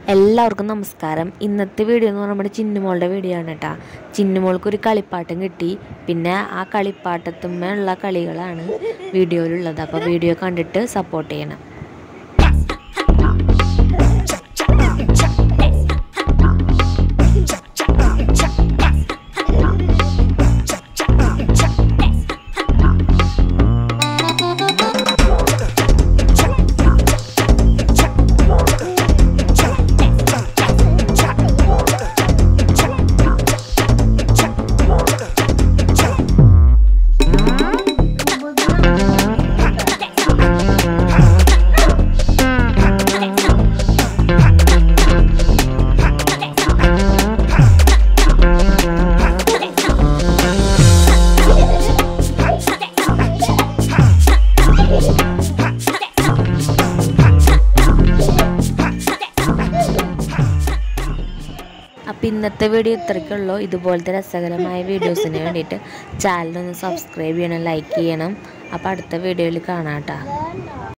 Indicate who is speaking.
Speaker 1: എല്ലാവർക്കും നമസ്കാരം. ഇന്നത്തെ വീഡിയോ എന്ന് പറഞ്ഞാൽ നമ്മുടെ ചിന്നുമോളുടെ വീഡിയോ ആണ് കേട്ടോ. ചിന്നുമോൾക്കൊരു കളിപ്പാട്ടം കിട്ടി. പിന്നെ ആ കളിപ്പാട്ടത്തുമ്മേലുള്ള കളികളാണ് വീഡിയോയിലുള്ളത്. അപ്പോൾ വീഡിയോ കണ്ടിട്ട് സപ്പോർട്ട് ചെയ്യണം. അപ്പോൾ ഇന്നത്തെ വീഡിയോ ഇത്രയ്ക്കുള്ളൂ. ഇതുപോലത്തെ രസകരമായ വീഡിയോസിന് വേണ്ടിയിട്ട് ചാനലൊന്ന് സബ്സ്ക്രൈബ് ചെയ്യണം, ലൈക്ക് ചെയ്യണം. അപ്പോൾ അടുത്ത വീഡിയോയിൽ കാണാം കേട്ടോ.